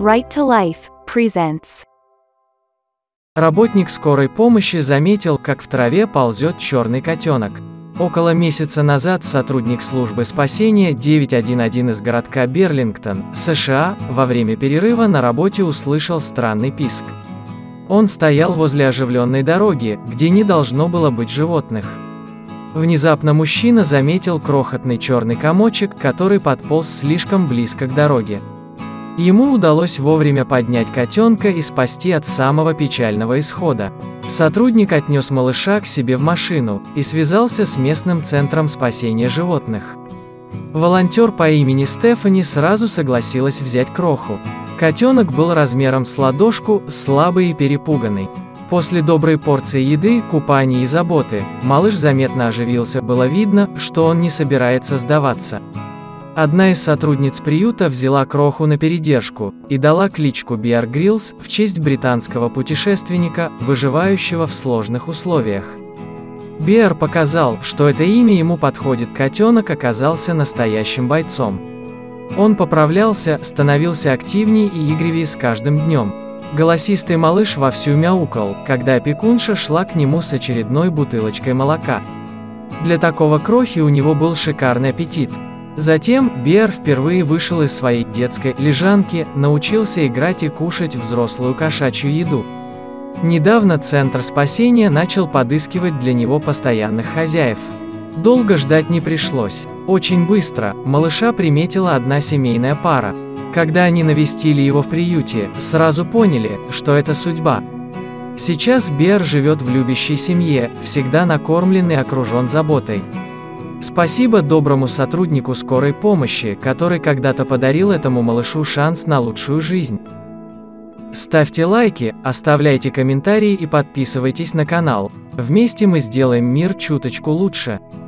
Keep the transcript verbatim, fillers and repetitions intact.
Right to Life presents. Работник скорой помощи заметил, как в траве ползет черный котенок. Около месяца назад сотрудник службы спасения девятьсот одиннадцать из городка Берлингтон, США, во время перерыва на работе услышал странный писк. Он стоял возле оживленной дороги, где не должно было быть животных. Внезапно мужчина заметил крохотный черный комочек, который подполз слишком близко к дороге. Ему удалось вовремя поднять котенка и спасти от самого печального исхода. Сотрудник отнес малыша к себе в машину и связался с местным центром спасения животных. Волонтер по имени Стефани сразу согласилась взять кроху. Котенок был размером с ладошку, слабый и перепуганный. После доброй порции еды, купания и заботы, малыш заметно оживился, было видно, что он не собирается сдаваться. Одна из сотрудниц приюта взяла кроху на передержку и дала кличку Bear Grylls в честь британского путешественника, выживающего в сложных условиях. Bear показал, что это имя ему подходит. Котенок оказался настоящим бойцом. Он поправлялся, становился активнее и игривее с каждым днем. Голосистый малыш вовсю мяукал, когда опекунша шла к нему с очередной бутылочкой молока. Для такого крохи у него был шикарный аппетит. Затем Bear впервые вышел из своей детской лежанки, научился играть и кушать взрослую кошачью еду. Недавно Центр спасения начал подыскивать для него постоянных хозяев. Долго ждать не пришлось. Очень быстро малыша приметила одна семейная пара. Когда они навестили его в приюте, сразу поняли, что это судьба. Сейчас Bear живет в любящей семье, всегда накормлен и окружен заботой. Спасибо доброму сотруднику скорой помощи, который когда-то подарил этому малышу шанс на лучшую жизнь. Ставьте лайки, оставляйте комментарии и подписывайтесь на канал. Вместе мы сделаем мир чуточку лучше.